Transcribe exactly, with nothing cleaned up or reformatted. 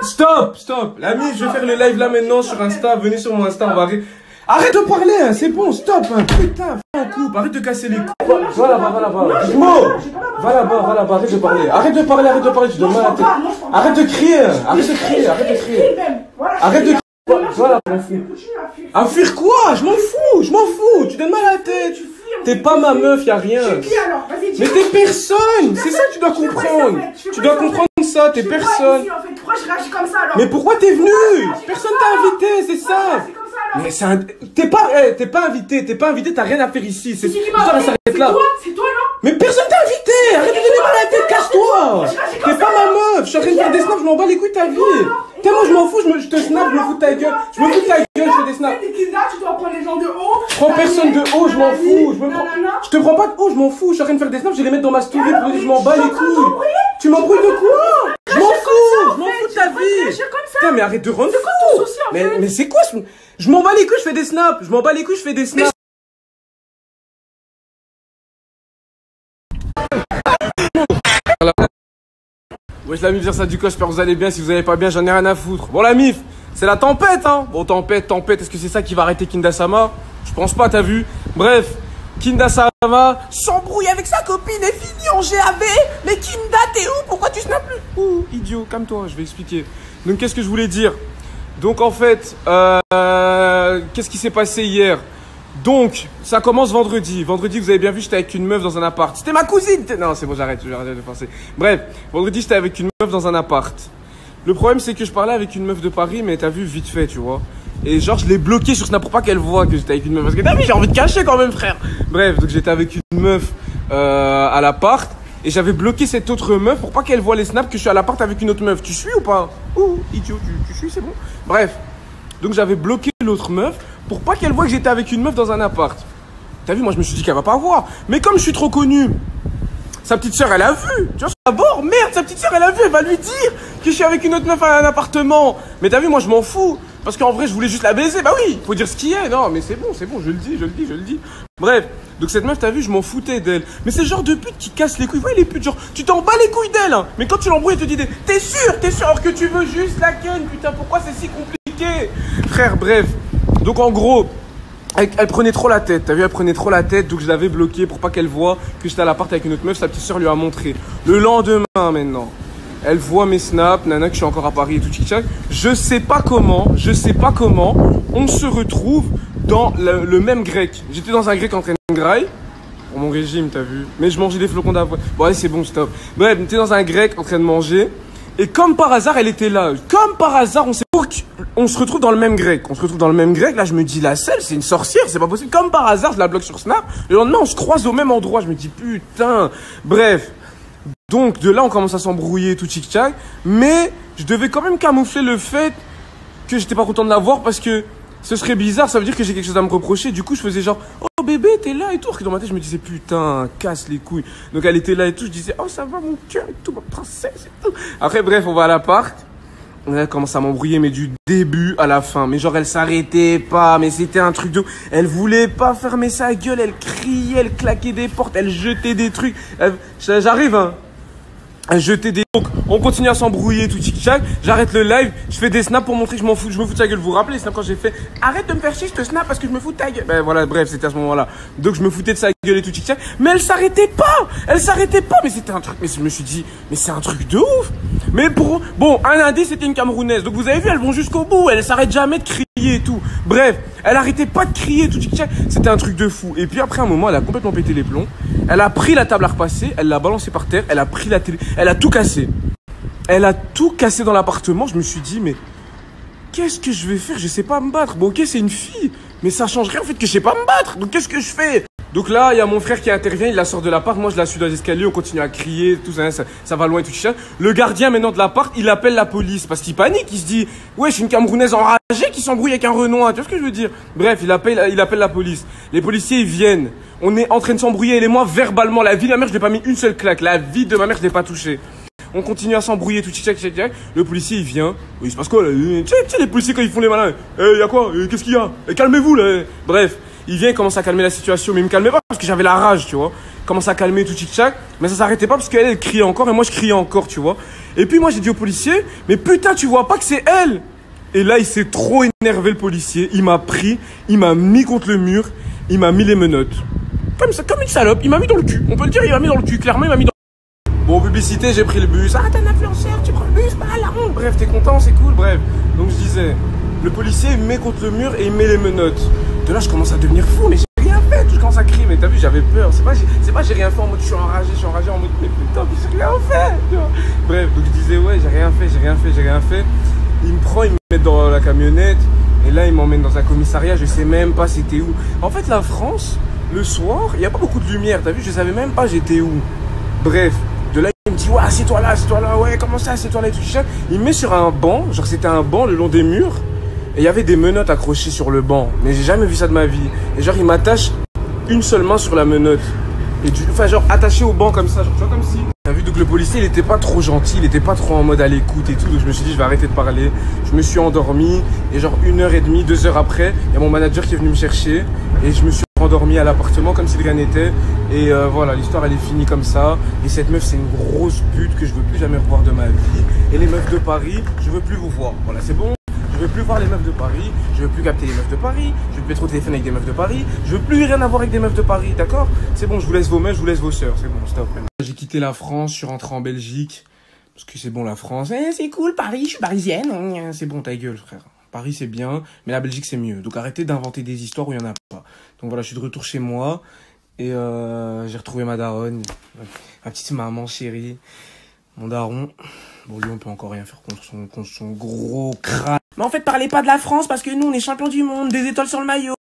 Stop, stop. L'ami, je vais faire le live là maintenant sur Insta. Venez sur mon Insta, on va arrêter. Arrête de parler, hein, c'est bon, stop. Hein. Putain, fais un couple, arrête de casser les couilles. Va là-bas, va là-bas. Gizmo, va là-bas, va là-bas, arrête de parler. Arrête de parler, arrête de parler, tu donnes mal à la tête. Arrête de crier, arrête de crier, arrête de crier. Arrête de crier. Voilà, je m'en fous. À fuir quoi? Je m'en fous, je m'en fous. Tu donnes mal à la tête. T'es pas ma meuf, y'a rien. Mais t'es personne. C'est ça que tu dois comprendre. Tu dois comprendre ça, t'es personne. Pourquoi je réagis comme ça alors? Mais pourquoi t'es venu? Personne t'a invité, c'est ça. Mais c'est un... T'es pas... Hey, t'es pas invité, t'es pas invité, t'as rien à faire ici. C'est toi, ça s'arrête là. C'est toi, non? Mais personne t'a invité. Arrête de donner mal à la tête, casse-toi. T'es pas ma meuf. Je suis en train de faire des snaps, je m'en bats les couilles de ta vie. Tellement je m'en fous, je, me, je te snap, je me fous de ta gueule. Je me fous de ta gueule, je fais des snaps. Tu dois prendre les gens de haut. Je prends personne de haut, je m'en fous. Je, me prends... je te prends pas de haut, je m'en fous. Je suis en train de faire des snaps, je vais les mettre dans ma story. Je m'en bats les couilles. Tu m'embrouilles de quoi? Je m'en fous, je m'en fous de ta vie. Putain, mais arrête de rendre fou. Mais, mais c'est quoi ce... Je m'en bats les couilles, je fais des snaps. Je m'en bats les couilles, je fais des snaps. Wesh la mif, ça du coup, j'espère que vous allez bien. Si vous allez pas bien, j'en ai rien à foutre. Bon la mif, c'est la tempête hein. Bon tempête, tempête, est-ce que c'est ça qui va arrêter Kinda-sama? Je pense pas, t'as vu. Bref, Kinda-sama s'embrouille avec sa copine et finit en G A V. Mais Kinda, t'es où? Pourquoi tu snaps plus? Ouh, idiot, calme-toi, je vais expliquer. Donc qu'est-ce que je voulais dire? Donc en fait, euh, qu'est-ce qui s'est passé hier? Donc, ça commence vendredi. Vendredi, vous avez bien vu, j'étais avec une meuf dans un appart. C'était ma cousine. Non, c'est bon, j'arrête, j'arrête de penser. Bref, vendredi, j'étais avec une meuf dans un appart. Le problème, c'est que je parlais avec une meuf de Paris, mais t'as vu, vite fait, tu vois. Et genre, je l'ai bloqué sur Snap pour pas qu'elle voit que j'étais avec une meuf. Parce que t'as vu, j'ai envie de cacher quand même, frère. Bref, donc j'étais avec une meuf euh, à l'appart. Et j'avais bloqué cette autre meuf pour pas qu'elle voit les snaps que je suis à l'appart avec une autre meuf. Tu suis ou pas? Ouh, idiot, tu, tu suis, c'est bon. Bref. Donc j'avais bloqué l'autre meuf pour pas qu'elle voie que j'étais avec une meuf dans un appart. T'as vu, moi je me suis dit qu'elle va pas voir. Mais comme je suis trop connu, sa petite soeur elle a vu. Tu vois, d'abord, merde, sa petite soeur elle a vu, elle va lui dire que je suis avec une autre meuf à un appartement. Mais t'as vu, moi je m'en fous. Parce qu'en vrai, je voulais juste la baiser. Bah oui, faut dire ce qui est. Non, mais c'est bon, c'est bon, je le dis, je le dis, je le dis. Bref, donc cette meuf, t'as vu, je m'en foutais d'elle. Mais c'est le genre de pute qui casse les couilles. Vous voyez les putes, genre, tu t'en bats les couilles d'elle. Hein. Mais quand tu l'embrouilles, elle te dit, t'es sûr, t'es sûr, alors que tu veux juste la ken. Putain, pourquoi c'est si compliqué? Frère, bref. Donc en gros, elle, elle prenait trop la tête. T'as vu, elle prenait trop la tête. Donc je l'avais bloquée pour pas qu'elle voie que j'étais à l'appart avec une autre meuf. Sa petite soeur lui a montré. Le lendemain, maintenant. Elle voit mes snaps, nana, que je suis encore à Paris et tout, tchic-tchac. Je sais pas comment, je sais pas comment, on se retrouve dans le, le même grec. J'étais dans un grec en train de graille, pour mon régime, t'as vu. Mais je mangeais des flocons d'avoine. Bon, allez, c'est bon, stop. Bref, j'étais dans un grec en train de manger. Et comme par hasard, elle était là. Comme par hasard, on s'est... On se retrouve dans le même grec. On se retrouve dans le même grec. Là, je me dis, la selle, c'est une sorcière, c'est pas possible. Comme par hasard, je la bloque sur Snap. Le lendemain, on se croise au même endroit. Je me dis, putain. Bref. Donc de là on commence à s'embrouiller tout tic tac, mais je devais quand même camoufler le fait que j'étais pas content de la voir parce que ce serait bizarre, ça veut dire que j'ai quelque chose à me reprocher. Du coup je faisais genre oh bébé t'es là et tout, et dans ma tête je me disais putain casse les couilles. Donc elle était là et tout, je disais oh ça va mon cœur et tout, ma princesse et tout. Après bref on va à l'appart. Elle commence à m'embrouiller, mais du début à la fin. Mais genre, elle s'arrêtait pas, mais c'était un truc de... Elle voulait pas fermer sa gueule, elle criait, elle claquait des portes, elle jetait des trucs. Elle... J'arrive, hein. Elle jetait des... Donc, on continue à s'embrouiller, tout tic-tac. J'arrête le live, je fais des snaps pour montrer que je m'en fous, je me fous de sa gueule. Vous vous rappelez, c'est quand j'ai fait arrête de me faire chier, je te snap parce que je me fous de ta gueule. Ben voilà, bref, c'était à ce moment-là. Donc, je me foutais de sa gueule et tout tic-tac. Mais elle s'arrêtait pas, elle s'arrêtait pas, mais c'était un truc... Mais je me suis dit, mais c'est un truc de ouf. Mais pour... Bon, un indice, c'était une Camerounaise. Donc, vous avez vu, elles vont jusqu'au bout, elles s'arrêtent jamais de crier et tout. Bref, elle arrêtait pas de crier, tout tic-tac. C'était un truc de fou. Et puis après, un moment, elle a complètement pété les plombs. Elle a pris la table à repasser, elle l'a balancée par terre, elle a pris la télé, elle a tout cassé. Elle a tout cassé dans l'appartement. Je me suis dit, mais qu'est-ce que je vais faire? Je sais pas me battre. Bon, ok, c'est une fille, mais ça change rien en fait que je sais pas me battre. Donc, qu'est-ce que je fais? Donc là, il y a mon frère qui intervient, il la sort de l'appart. Moi, je la suis dans les escaliers, on continue à crier, tout ça, ça, ça va loin et tout ça. Le gardien, maintenant, de l'appart, il appelle la police parce qu'il panique. Il se dit, ouais, je suis une Camerounaise enragée qui s'embrouille avec un Renoir. Tu vois ce que je veux dire? Bref, il appelle, il appelle la police. Les policiers, ils viennent. On est en train de s'embrouiller, elle et moi, verbalement. La vie de ma mère, je n'ai pas mis une seule claque. La vie de ma mère, je l'ai pas touchée. On continue à s'embrouiller, tout tchic tchic tchic. Le policier, il vient. Il se passe quoi là? Tu sais, tu sais, les policiers, quand ils font les malins. Eh, y a quoi? Eh, qu'est-ce qu'il y a? Eh, calmez-vous là. Bref, il vient, il commence à calmer la situation, mais il me calmait pas parce que j'avais la rage, tu vois. commence à calmer tout tic-tac. Mais ça s'arrêtait pas parce qu'elle, elle criait encore et moi, je criais encore, tu vois. Et puis moi, j'ai dit au policier, mais putain, tu vois pas que c'est elle? Et là, il s'est trop énervé, le policier. Il m'a pris, il m'a mis contre le mur, il m'a mis les menottes. Comme ça, comme une salope, il m'a mis dans le cul. On peut le dire, il m'a mis dans le cul. Clairement, il m'a mis dans le cul. Bon, publicité, j'ai pris le bus. Ah, t'es un influenceur, tu prends le bus, bah la honte. Bref, t'es content, c'est cool, bref. Donc je disais, le policier, il me met contre le mur et il met les menottes. De là, je commence à devenir fou, mais j'ai rien fait. Je commence à crier, mais t'as vu, j'avais peur. C'est pas, c'est pas, j'ai rien fait en mode, je suis enragé, je suis enragé en mode, mais putain, mais j'ai rien fait. Tu vois. Bref, donc je disais, ouais, j'ai rien fait, j'ai rien fait, j'ai rien fait. Il me prend, il me met dans la camionnette. Et là, il m'emmène dans un commissariat, je sais même pas c'était où. En fait, la France, le soir, il n'y a pas beaucoup de lumière, t'as vu, je savais même pas j'étais où. Bref, de là, il me dit, ouais, assieds-toi là, assieds-toi là, ouais, comment ça, assieds-toi là et tout. Il me met sur un banc, genre c'était un banc le long des murs. Et il y avait des menottes accrochées sur le banc. Mais j'ai jamais vu ça de ma vie. Et genre, il m'attache une seule main sur la menotte. Et du, enfin, genre, attaché au banc comme ça, genre, tu vois, comme si. T'as vu, donc le policier, il était pas trop gentil, il était pas trop en mode à l'écoute et tout. Donc je me suis dit, je vais arrêter de parler. Je me suis endormi. Et genre, une heure et demie, deux heures après, il y a mon manager qui est venu me chercher. Et je me suis endormi à l'appartement comme si de rien n'était. Et euh, voilà, l'histoire, elle est finie comme ça. Et cette meuf, c'est une grosse pute que je veux plus jamais revoir de ma vie. Et les meufs de Paris, je veux plus vous voir. Voilà, c'est bon. Je veux plus voir les meufs de Paris, je veux plus capter les meufs de Paris, je veux plus être au téléphone avec des meufs de Paris, je veux plus rien avoir avec des meufs de Paris, d'accord? C'est bon, je vous laisse vos meufs, je vous laisse vos sœurs, c'est bon, stop. J'ai quitté la France, je suis rentré en Belgique, parce que c'est bon la France, eh, c'est cool Paris, je suis parisienne, c'est bon ta gueule frère. Paris c'est bien, mais la Belgique c'est mieux, donc arrêtez d'inventer des histoires où il y en a pas. Donc voilà, je suis de retour chez moi, et euh, j'ai retrouvé ma daronne, ma petite maman chérie, mon daron. Bon, lui, on peut encore rien faire contre son, contre son gros crâne. Mais en fait, parlez pas de la France parce que nous, on est champions du monde, des étoiles sur le maillot.